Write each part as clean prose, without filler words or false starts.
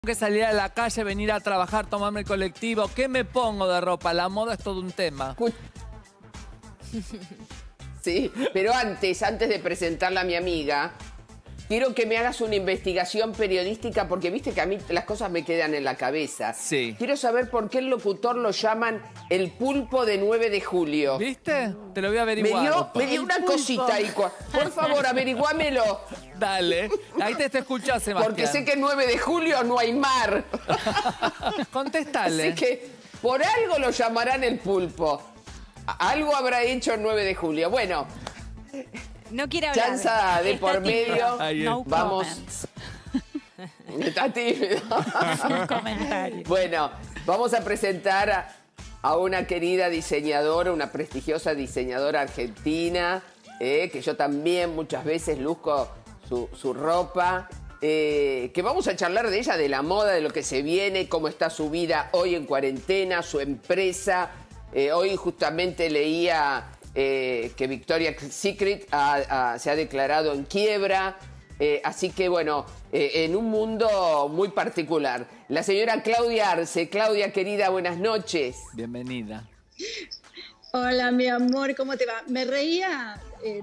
Que salir a la calle, venir a trabajar, tomarme el colectivo. ¿Qué me pongo de ropa? La moda es todo un tema. Sí, pero antes de presentarla a mi amiga, quiero que me hagas una investigación periodística porque viste que a mí las cosas me quedan en la cabeza. Sí. Quiero saber por qué el locutor lo llaman el pulpo de 9 de julio. ¿Viste? Te lo voy a averiguar. Me dio una cosita ahí. Por favor, averiguámelo. Dale. Ahí te escuchó, Sebastián. Porque sé que el 9 de julio no hay mar. Contestale. Así que por algo lo llamarán el pulpo. Algo habrá hecho el 9 de julio. Bueno. No quiere hablar. Chanza de por medio. No vamos. comments. Está tímido. Un comentario. Bueno, vamos a presentar a una querida diseñadora, una prestigiosa diseñadora argentina, que yo también muchas veces luzco su ropa. Que vamos a charlar de ella, de la moda, de lo que se viene, cómo está su vida hoy en cuarentena, su empresa. Hoy justamente leía que Victoria's Secret se ha declarado en quiebra. Así que, bueno, en un mundo muy particular. La señora Claudia Arce. Claudia, querida, buenas noches. Bienvenida. Hola, mi amor, ¿cómo te va? Me reía,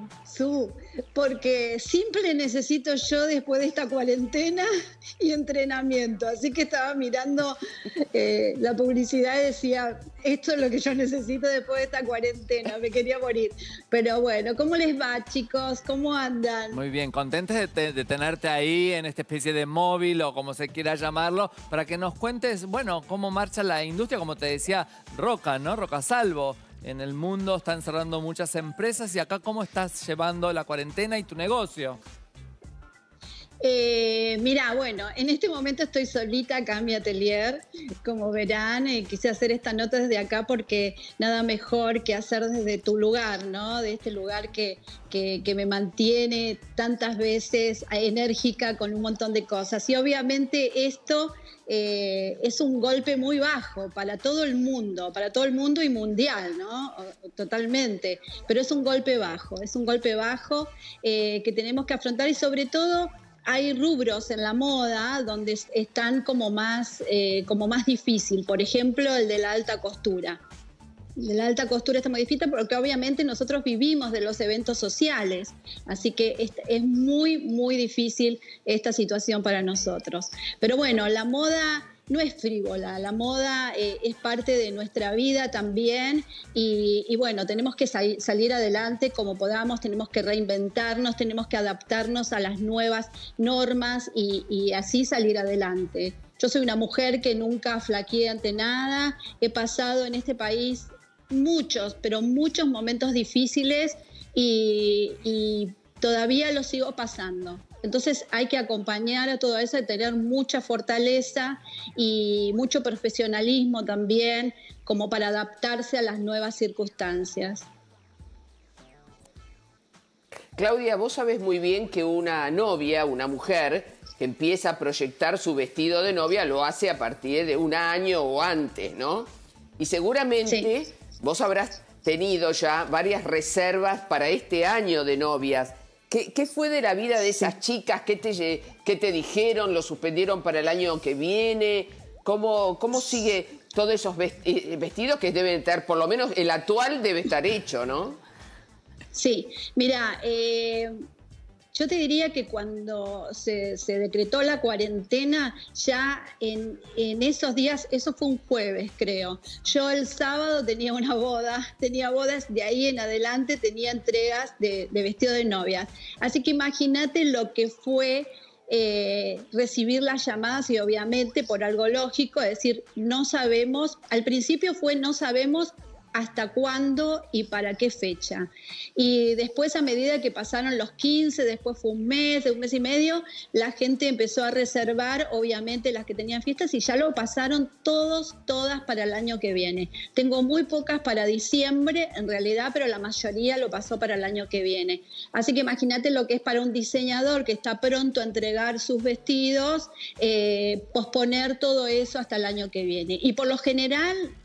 porque simple necesito yo después de esta cuarentena y entrenamiento. Así que estaba mirando la publicidad y decía, esto es lo que yo necesito después de esta cuarentena, me quería morir. Pero bueno, ¿cómo les va, chicos? ¿Cómo andan? Muy bien, contentes de tenerte ahí en esta especie de móvil o como se quiera llamarlo, para que nos cuentes, bueno, cómo marcha la industria, como te decía, Roca, ¿no? Roca Salvo. En el mundo están cerrando muchas empresas y acá, ¿cómo estás llevando la cuarentena y tu negocio? Mira, bueno, en este momento estoy solita acá en mi atelier, como verán, quise hacer esta nota desde acá porque nada mejor que hacer desde tu lugar, ¿no? De este lugar que me mantiene tantas veces enérgica con un montón de cosas. Y obviamente esto es un golpe muy bajo para todo el mundo y mundial, ¿no? Totalmente, pero es un golpe bajo que tenemos que afrontar y sobre todo hay rubros en la moda donde están como más difícil. Por ejemplo, el de la alta costura. De la alta costura está muy difícil porque obviamente nosotros vivimos de los eventos sociales. Así que es muy, muy difícil esta situación para nosotros. Pero bueno, la moda no es frívola, la moda es parte de nuestra vida también y bueno, tenemos que salir adelante como podamos, tenemos que reinventarnos, tenemos que adaptarnos a las nuevas normas y así salir adelante. Yo soy una mujer que nunca flaqueé ante nada, he pasado en este país muchos, pero muchos momentos difíciles y todavía los sigo pasando. Entonces hay que acompañar a todo eso y tener mucha fortaleza y mucho profesionalismo también como para adaptarse a las nuevas circunstancias. Claudia, vos sabés muy bien que una novia, una mujer que empieza a proyectar su vestido de novia lo hace a partir de un año o antes, ¿no? Y seguramente sí, vos habrás tenido ya varias reservas para este año de novias. ¿Qué fue de la vida de esas chicas? ¿Qué te dijeron? ¿Lo suspendieron para el año que viene? ¿Cómo sigue todos esos vestidos que deben estar, por lo menos el actual debe estar hecho, ¿no? Sí, mira, yo te diría que cuando se decretó la cuarentena, ya en esos días, eso fue un jueves creo, yo el sábado tenía una boda, tenía bodas, de ahí en adelante tenía entregas de vestido de novia. Así que imagínate lo que fue recibir las llamadas y obviamente por algo lógico, es decir, no sabemos, al principio fue no sabemos hasta cuándo y para qué fecha. Y después, a medida que pasaron los 15, después fue un mes y medio, la gente empezó a reservar, obviamente las que tenían fiestas, y ya lo pasaron todas para el año que viene. Tengo muy pocas para diciembre, en realidad, pero la mayoría lo pasó para el año que viene. Así que imagínate lo que es para un diseñador que está pronto a entregar sus vestidos, posponer todo eso hasta el año que viene. Y por lo general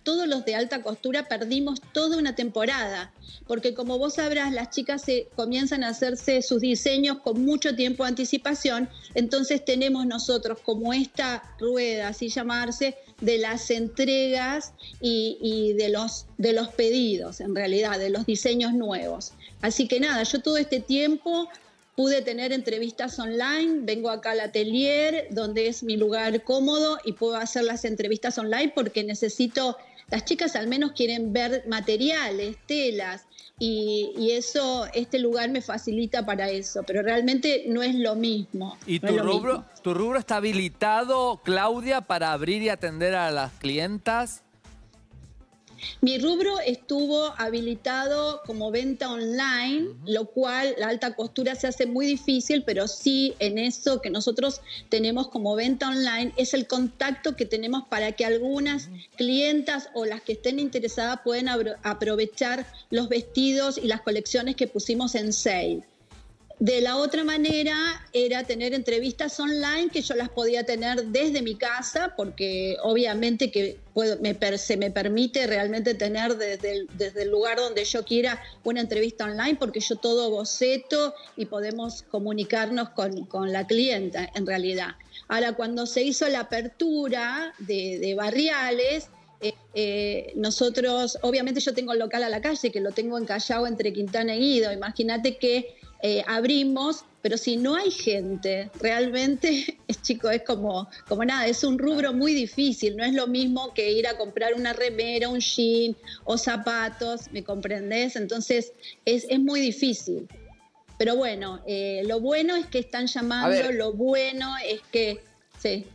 todos los de alta costura perdimos toda una temporada, porque como vos sabrás, las chicas comienzan a hacerse sus diseños con mucho tiempo de anticipación, entonces tenemos nosotros como esta rueda, así llamarse, de las entregas y de los pedidos, en realidad, de los diseños nuevos. Así que nada, yo todo este tiempo pude tener entrevistas online, vengo acá al atelier, donde es mi lugar cómodo, y puedo hacer las entrevistas online porque necesito, las chicas al menos quieren ver materiales, telas, y eso, este lugar me facilita para eso, pero realmente no es lo mismo. ¿Y no tu rubro está habilitado, Claudia, para abrir y atender a las clientas? Mi rubro estuvo habilitado como venta online, lo cual la alta costura se hace muy difícil, pero sí en eso que nosotros tenemos como venta online es el contacto que tenemos para que algunas clientas o las que estén interesadas puedan aprovechar los vestidos y las colecciones que pusimos en sale. De la otra manera era tener entrevistas online que yo las podía tener desde mi casa, porque obviamente que se me permite realmente tener desde el lugar donde yo quiera una entrevista online, porque yo todo boceto y podemos comunicarnos con la clienta en realidad. Ahora, cuando se hizo la apertura de barriales, nosotros, obviamente yo tengo el local a la calle, que lo tengo en Callao entre Quintana y Guido. Imagínate que abrimos, pero si no hay gente, realmente, chico, es como nada, es un rubro muy difícil, no es lo mismo que ir a comprar una remera, un jean o zapatos, ¿me comprendés? Entonces es muy difícil. Pero bueno, lo bueno es que están llamando, lo bueno es que... Sí.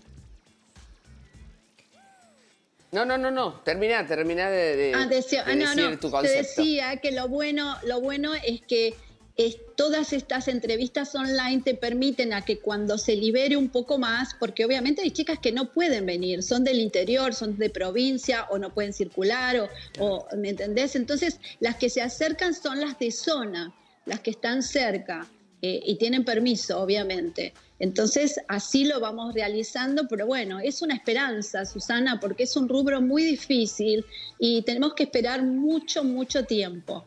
No. Termina de decir tu concepto. Te decía que lo bueno es que todas estas entrevistas online te permiten a que cuando se libere un poco más, porque obviamente hay chicas que no pueden venir, son del interior, son de provincia o no pueden circular, o ¿me entendés? Entonces las que se acercan son las de zona, las que están cerca y tienen permiso, obviamente. Entonces así lo vamos realizando, pero bueno, es una esperanza, Susana, porque es un rubro muy difícil y tenemos que esperar mucho tiempo.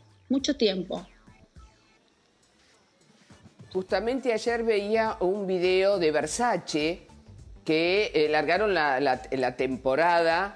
Justamente ayer veía un video de Versace que largaron la temporada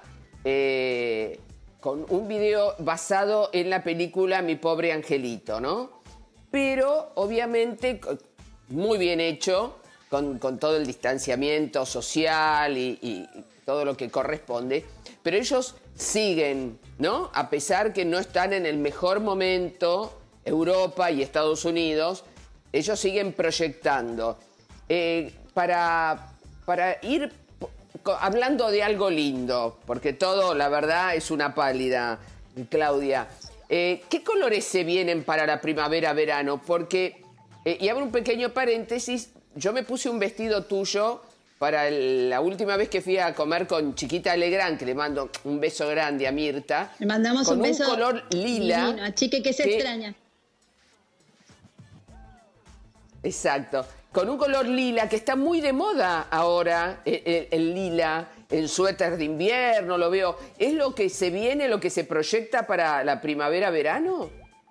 con un video basado en la película Mi pobre angelito, ¿no? Pero obviamente muy bien hecho, con todo el distanciamiento social y todo lo que corresponde, pero ellos siguen, ¿no? A pesar que no están en el mejor momento, Europa y Estados Unidos, ellos siguen proyectando. Para ir hablando de algo lindo, porque todo, la verdad, es una pálida, Claudia. ¿Qué colores se vienen para la primavera-verano? Porque, y abro un pequeño paréntesis, yo me puse un vestido tuyo para la última vez que fui a comer con Chiquita Legrand, que le mando un beso grande a Mirta. Le mandamos un beso. Con un color lila. Divino, Chique, que se extraña. Exacto. Con un color lila, que está muy de moda ahora, el lila, en suéter de invierno, lo veo. ¿Es lo que se viene, lo que se proyecta para la primavera-verano?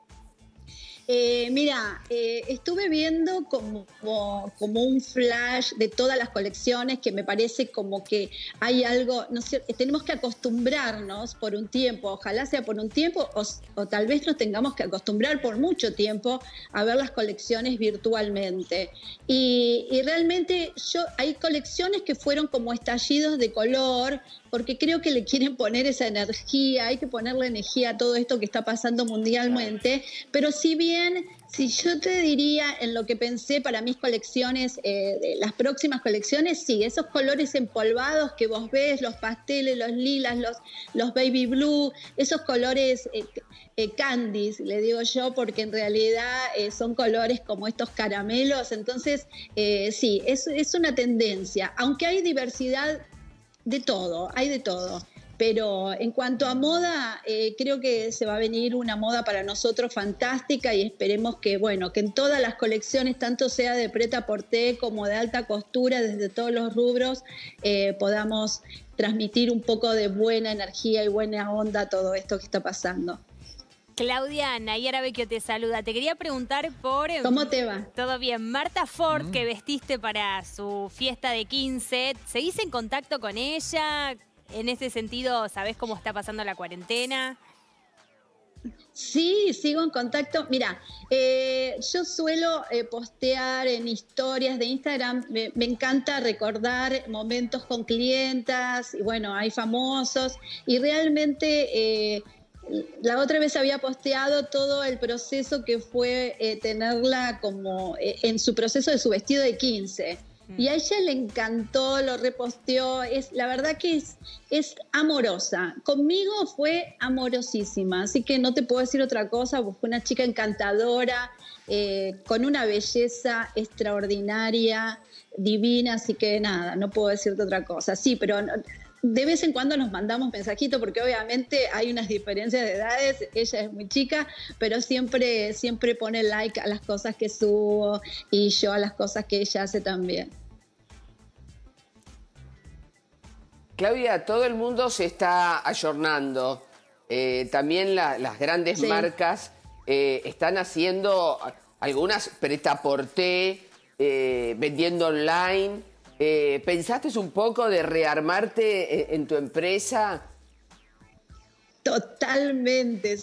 Mira, estuve viendo como un flash de todas las colecciones, que me parece como que hay algo, no sé, tenemos que acostumbrarnos por un tiempo, ojalá sea por un tiempo, o tal vez nos tengamos que acostumbrar por mucho tiempo a ver las colecciones virtualmente. Y realmente hay colecciones que fueron como estallidos de color, porque creo que le quieren poner esa energía, hay que ponerle energía a todo esto que está pasando mundialmente, pero si yo te diría en lo que pensé para mis colecciones, las próximas colecciones, sí, esos colores empolvados que vos ves, los pasteles, los lilas, los baby blue, esos colores candies, le digo yo, porque en realidad son colores como estos caramelos, entonces sí, es una tendencia, aunque hay diversidad de todo, hay de todo. Pero en cuanto a moda, creo que se va a venir una moda para nosotros fantástica y esperemos que, bueno, que en todas las colecciones, tanto sea de prêt-à-porter como de alta costura, desde todos los rubros, podamos transmitir un poco de buena energía y buena onda a todo esto que está pasando. Claudia, Nayara Vecchio te saluda. Te quería preguntar por... ¿Cómo te va? Todo bien. Marta Ford, que vestiste para su fiesta de 15, ¿seguís en contacto con ella? En ese sentido, ¿sabés cómo está pasando la cuarentena? Sí, sigo en contacto. Mira, yo suelo postear en historias de Instagram. Me encanta recordar momentos con clientas, y bueno, hay famosos, y realmente la otra vez había posteado todo el proceso que fue tenerla como en su proceso de su vestido de 15. Y a ella le encantó, lo reposteó, la verdad que es amorosa. Conmigo fue amorosísima, así que no te puedo decir otra cosa, fue una chica encantadora, con una belleza extraordinaria, divina, así que nada, no puedo decirte otra cosa. Sí, pero de vez en cuando nos mandamos mensajitos porque obviamente hay unas diferencias de edades, ella es muy chica, pero siempre pone like a las cosas que subo y yo a las cosas que ella hace también. Claudia, todo el mundo se está ayornando. También las grandes marcas están haciendo algunas prêt-à-porter, vendiendo online. ¿Pensaste un poco de rearmarte en tu empresa? Totalmente,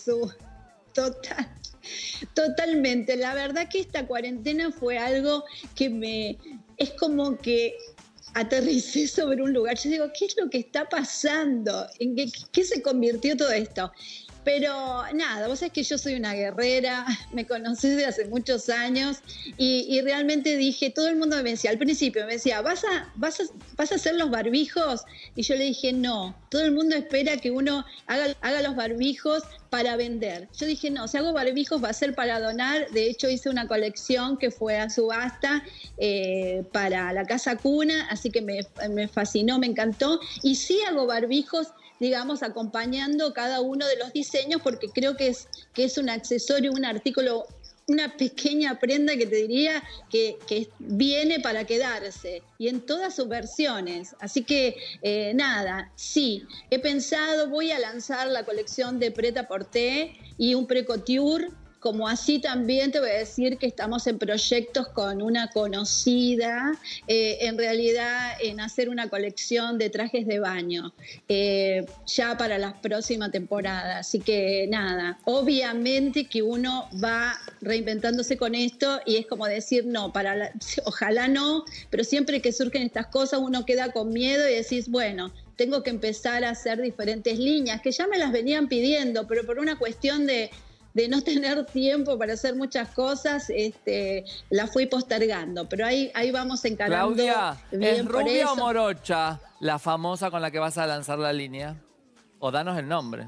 totalmente. La verdad que esta cuarentena fue algo que es como que aterricé sobre un lugar. Yo digo, ¿qué es lo que está pasando? ¿En qué se convirtió todo esto? Pero nada, vos sabés que yo soy una guerrera, me conocés desde hace muchos años y realmente dije, todo el mundo me decía, al principio me decía, ¿vas a hacer los barbijos? Y yo le dije, no, todo el mundo espera que uno haga los barbijos para vender. Yo dije, no, si hago barbijos va a ser para donar. De hecho, hice una colección que fue a subasta para la Casa Cuna, así que me fascinó, me encantó. Y sí hago barbijos, digamos, acompañando cada uno de los diseños, porque creo que es un accesorio, un artículo, una pequeña prenda que te diría que viene para quedarse, y en todas sus versiones. Así que, nada, sí, he pensado, voy a lanzar la colección de prêt-à-porter y un pré-couture. Como así también te voy a decir que estamos en proyectos con una conocida, en realidad en hacer una colección de trajes de baño, ya para la próxima temporada. Así que nada, obviamente que uno va reinventándose con esto y es como decir, no, ojalá no, pero siempre que surgen estas cosas uno queda con miedo y decís, bueno, tengo que empezar a hacer diferentes líneas, que ya me las venían pidiendo, pero por una cuestión de no tener tiempo para hacer muchas cosas, la fui postergando. Pero ahí vamos encarando. Claudia, bien. ¿es rubia o morocha la famosa con la que vas a lanzar la línea? O danos el nombre.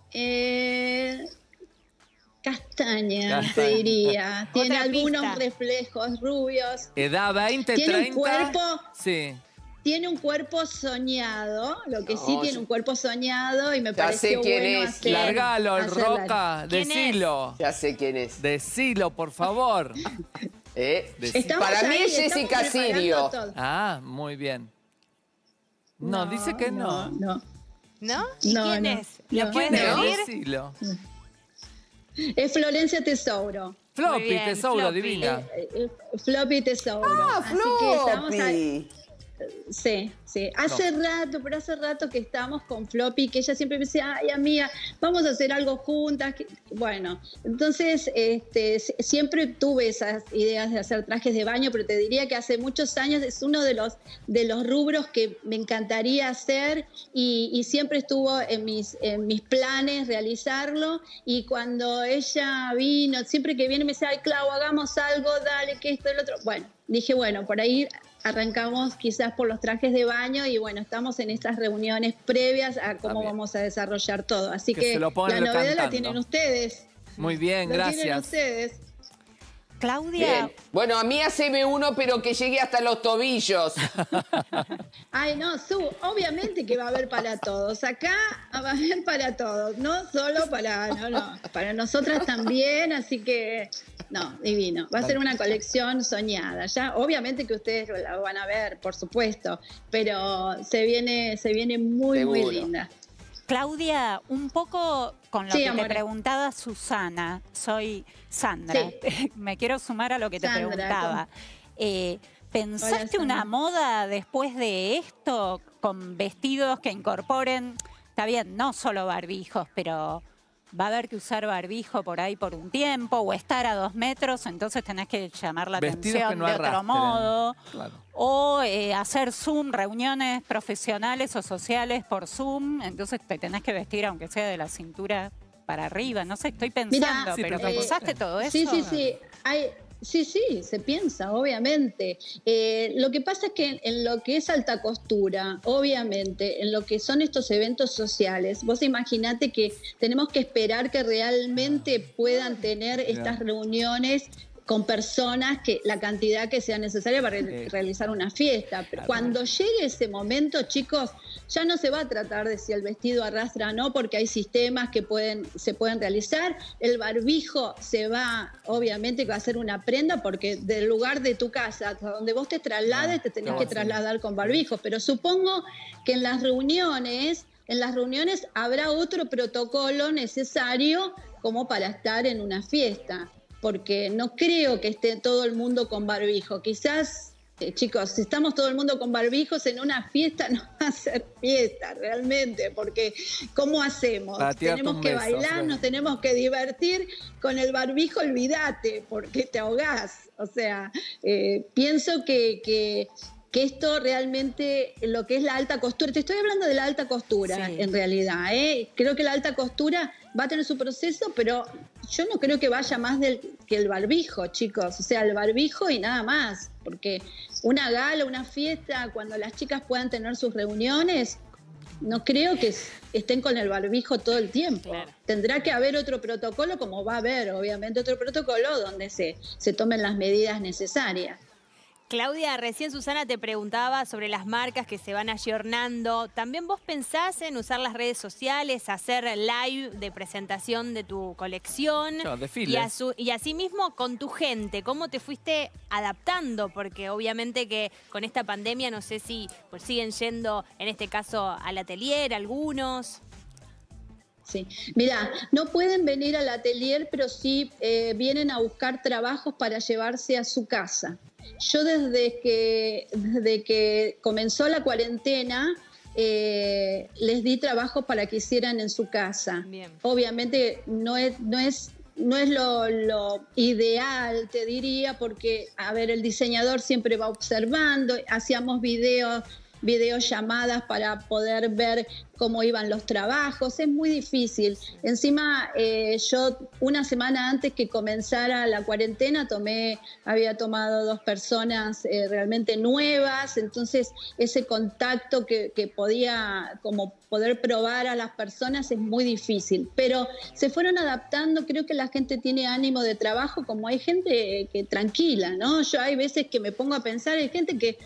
Castaña, te diría. Tiene algunos reflejos rubios. ¿Edad 20, Tiene 30? un cuerpo... Sí. Tiene un cuerpo soñado, lo que sí tiene un cuerpo soñado y me Ya pareció sé quién bueno es. hacer. Largalo, el hacerla. Roca, ¿Quién decilo. Ya sé quién es. Decilo, por favor. Estamos Para mí ahí, es estamos Jessica preparando Sirio. todo. Ah, muy bien. No, dice que no. No. ¿No? ¿Y No, quién no, es? ¿Lo no. puedes No, decir? decilo. Es Florencia Tesouro. Floppy, Muy bien, tesouro, Floppy. divina. Floppy Tesouro. Ah, Así que estamos ahí. Floppy. Sí. Hace rato que estamos con Floppy, que ella siempre me decía, ay amiga, vamos a hacer algo juntas. Bueno, entonces siempre tuve esas ideas de hacer trajes de baño, pero te diría que hace muchos años es uno de los rubros que me encantaría hacer y siempre estuvo en mis planes realizarlo. Y cuando ella vino, siempre que viene me decía, ay Clau, hagamos algo, dale, que esto, el otro. Bueno, dije, bueno, por ahí arrancamos quizás por los trajes de baño y bueno, estamos en estas reuniones previas a cómo vamos a desarrollar todo. Así Que que se lo pongan la novedad cantando. la tienen ustedes. Muy bien, Lo tienen gracias. ustedes. Claudia. Bien. Bueno, a mí haceme uno, pero que llegue hasta los tobillos. Ay, no, obviamente que va a haber para todos. Acá va a haber para todos, no solo para nosotras también, así que, no, divino. Va a ser una colección soñada. Ya, obviamente que ustedes la van a ver, por supuesto, pero se viene muy, Seguro. muy linda. Claudia, un poco con lo Sí, que amor. te preguntaba Susana, soy Sandra, Sí. me quiero sumar a lo que te Sandra, preguntaba. ¿Pensaste Hola, una Sandra. moda después de esto con vestidos que incorporen, está bien, no solo barbijos, pero va a haber que usar barbijo por ahí por un tiempo o estar a 2 metros, entonces tenés que llamar la Vestidos que atención no de otro arrastren. modo? Claro. O hacer Zoom, reuniones profesionales o sociales por Zoom, entonces te tenés que vestir aunque sea de la cintura para arriba. No sé, estoy pensando, Sí, pero pero ¿pensaste todo eso? Sí, se piensa, obviamente. Lo que pasa es que en lo que es alta costura, obviamente, en lo que son estos eventos sociales, vos imaginate que tenemos que esperar que realmente puedan tener estas reuniones con personas, que la cantidad que sea necesaria para realizar una fiesta. Pero Claro. cuando llegue ese momento, chicos, ya no se va a tratar de si el vestido arrastra o no, porque hay sistemas que se pueden realizar. El barbijo se va, obviamente, que va a ser una prenda, porque del lugar de tu casa hasta donde vos te traslades, te tenés que trasladar con barbijo. Pero supongo que en las reuniones habrá otro protocolo necesario como para estar en una fiesta, porque no creo que esté todo el mundo con barbijo. Quizás, chicos, si estamos todo el mundo con barbijos en una fiesta, no va a ser fiesta realmente, porque ¿cómo hacemos? Para tirarte Tenemos un que beso, bailar, Fran. nos tenemos que divertir. Con el barbijo, olvídate, porque te ahogás. O sea, pienso que esto realmente, lo que es la alta costura, te estoy hablando de la alta costura, Sí. en realidad, creo que la alta costura va a tener su proceso, pero yo no creo que vaya más que el barbijo, chicos, o sea, el barbijo y nada más, porque una gala, una fiesta, cuando las chicas puedan tener sus reuniones, no creo que estén con el barbijo todo el tiempo. Claro. Tendrá que haber otro protocolo, como va a haber, obviamente, otro protocolo donde se tomen las medidas necesarias. Claudia, recién Susana te preguntaba sobre las marcas que se van ayornando. ¿También vos pensás en usar las redes sociales, hacer live de presentación de tu colección? Claro, desfiles. Y asimismo con tu gente, ¿cómo te fuiste adaptando? Porque obviamente que con esta pandemia no sé si pues, siguen yendo, en este caso, al atelier algunos. Sí, mira, no pueden venir al atelier, pero sí vienen a buscar trabajos para llevarse a su casa. Yo desde que comenzó la cuarentena les di trabajo para que hicieran en su casa. Bien. Obviamente no es lo ideal, te diría, porque, a ver, el diseñador siempre va observando, hacíamos videollamadas para poder ver cómo iban los trabajos, es muy difícil. Encima, yo una semana antes que comenzara la cuarentena había tomado 2 personas realmente nuevas, entonces ese contacto que podía como poder probar a las personas es muy difícil, pero se fueron adaptando. Creo que la gente tiene ánimo de trabajo, como hay gente que tranquila, ¿no? Yo hay veces que me pongo a pensar, hay gente que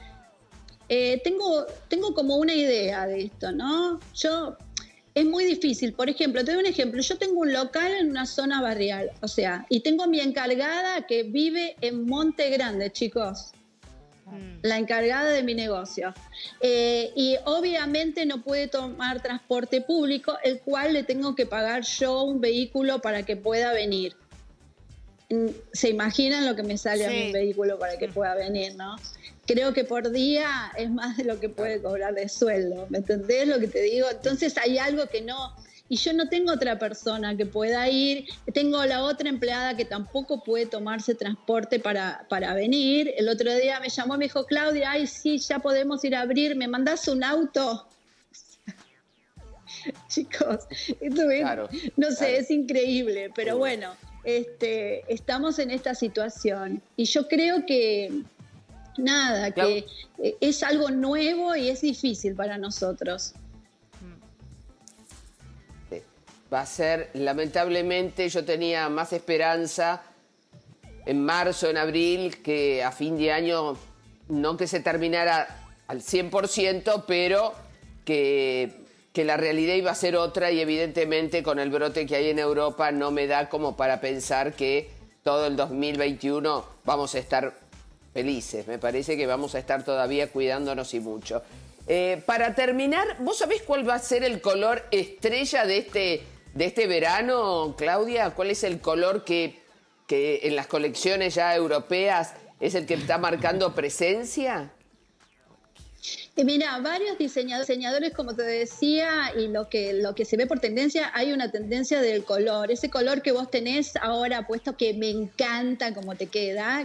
tengo como una idea de esto, ¿no? Es muy difícil. Por ejemplo, te doy un ejemplo. Yo tengo un local en una zona barrial, o sea, y tengo a mi encargada que vive en Monte Grande, chicos. La encargada de mi negocio. Y obviamente no puede tomar transporte público, el cual le tengo que pagar yo un vehículo para que pueda venir. ¿Se imaginan lo que me sale a mí un vehículo para que pueda venir, no? Creo que por día es más de lo que puede cobrar de sueldo, ¿me entendés lo que te digo? Entonces hay algo que no, y yo no tengo otra persona que pueda ir, tengo la otra empleada que tampoco puede tomarse transporte para venir. El otro día me llamó y me dijo, Claudia, ay sí, ya podemos ir a abrir, ¿me mandás un auto? Chicos, esto es, Claro, no sé, claro. es increíble, pero Seguro. bueno, estamos en esta situación y yo creo que nada, que es algo nuevo y es difícil para nosotros. Va a ser, lamentablemente, yo tenía más esperanza en marzo, en abril, que a fin de año, no que se terminara al 100%, pero que la realidad iba a ser otra y evidentemente con el brote que hay en Europa no me da como para pensar que todo el 2021 vamos a estar felices. Me parece que vamos a estar todavía cuidándonos y mucho. Para terminar, ¿vos sabés cuál va a ser el color estrella de este verano, Claudia? ¿Cuál es el color que en las colecciones ya europeas es el que está marcando presencia? Mira, varios diseñadores, como te decía, y lo que se ve por tendencia, hay una tendencia del color. Ese color que vos tenés ahora puesto, que me encanta cómo te queda,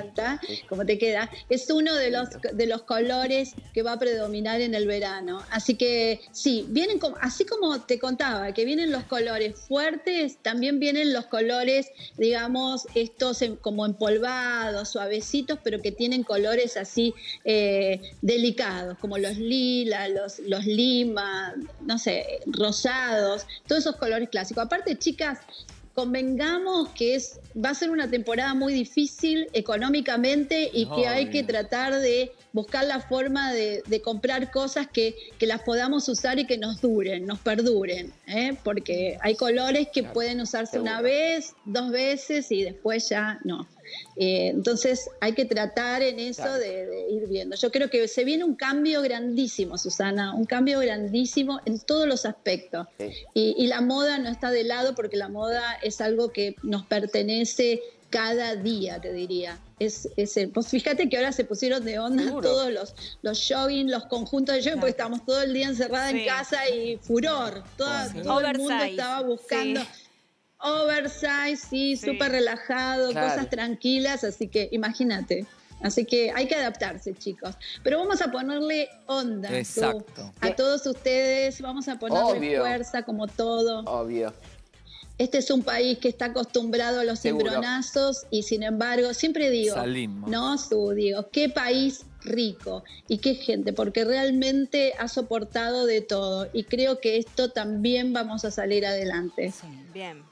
es uno de los colores que va a predominar en el verano. Así que sí, vienen así como te contaba, que vienen los colores fuertes, también vienen los colores, digamos, estos como empolvados, suavecitos, pero que tienen colores así delicados, como los lilas, los lima, no sé, rosados, todos esos colores clásicos. Aparte, chicas, convengamos que va a ser una temporada muy difícil económicamente y que hay que tratar de buscar la forma de comprar cosas que las podamos usar y que nos duren, nos perduren, porque hay colores que pueden usarse una vez, 2 veces y después ya no. Entonces hay que tratar en eso de ir viendo. Yo creo que se viene un cambio grandísimo, Susana, un cambio grandísimo en todos los aspectos. Sí. Y la moda no está de lado porque la moda es algo que nos pertenece cada día, te diría. Pues fíjate que ahora se pusieron de onda todos los jogging, los conjuntos de jogging, porque estamos todo el día encerrada en casa y furor. Todo el mundo estaba buscando... Oversize, sí, súper relajado, cosas tranquilas, así que imagínate. Así que hay que adaptarse, chicos. Pero vamos a ponerle onda a todos ustedes, vamos a ponerle fuerza como todo. Obvio. Este es un país que está acostumbrado a los cimbronazos y sin embargo, siempre digo, digo, qué país rico y qué gente, porque realmente ha soportado de todo y creo que esto también vamos a salir adelante. Sí, bien.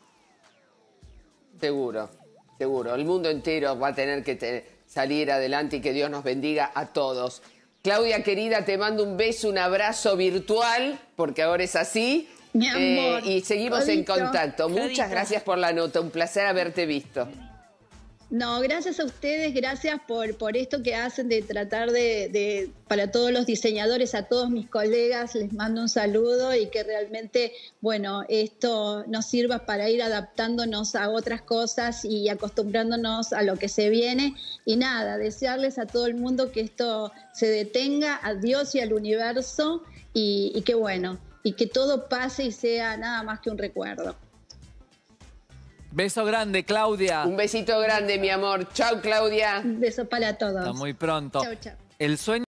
Seguro, seguro. El mundo entero va a tener que salir adelante y que Dios nos bendiga a todos. Claudia, querida, te mando un beso, un abrazo virtual, porque ahora es así. Mi amor. Y seguimos en contacto. Muchas gracias por la nota. Un placer haberte visto. No, gracias a ustedes, gracias por esto que hacen de tratar para todos los diseñadores, a todos mis colegas, les mando un saludo y que realmente, bueno, esto nos sirva para ir adaptándonos a otras cosas y acostumbrándonos a lo que se viene. Y nada, desearles a todo el mundo que esto se detenga, a Dios y al universo, y que bueno, y que todo pase y sea nada más que un recuerdo. Beso grande, Claudia. Un besito grande, mi amor. Chau, Claudia. Un beso para todos. Hasta muy pronto. Chau, chau. El sueño